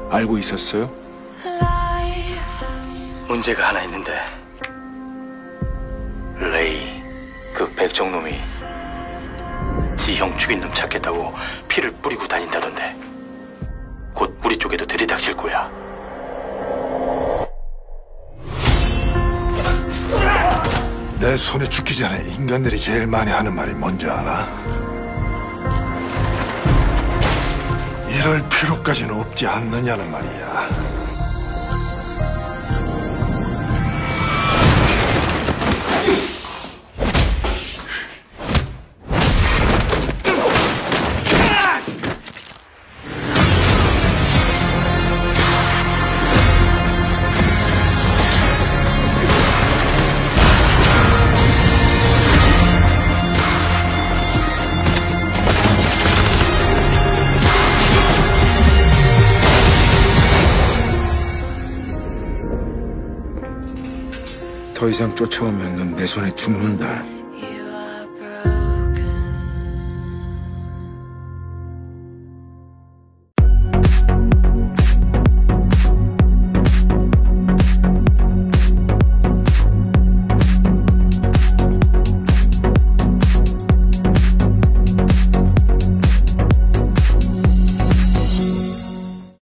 알고 있었어요? 문제가 하나 있는데, 레이, 그 백정놈이 지 형 죽인 놈 찾겠다고 피를 뿌리고 다닌다던데. 곧 우리 쪽에도 들이닥칠 거야. 내 손에 죽기 전에 인간들이 제일 많이 하는 말이 뭔지 알아? 이럴 필요까지는 없지 않느냐는 말이야. 더 이상 쫓아오면 넌 내 손에 죽는다.